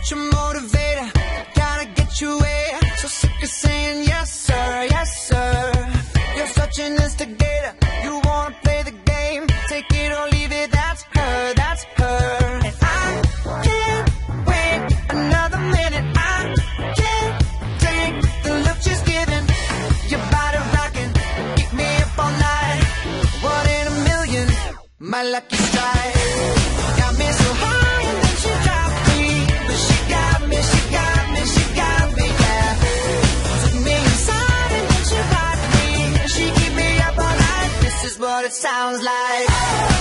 such a motivator, gotta get you way. So sick of saying yes sir, yes sir. You're such an instigator, you wanna play the game. Take it or leave it, that's her, that's her. And I can't wait another minute. I can't take the look she's giving. Your body rocking, keep me up all night. One in a million, my lucky strike. Got me so high and then she dropped me. But she got me, she got me, she got me, yeah. Took me inside and then she rocked me. She keep me up all night, this is what it sounds like.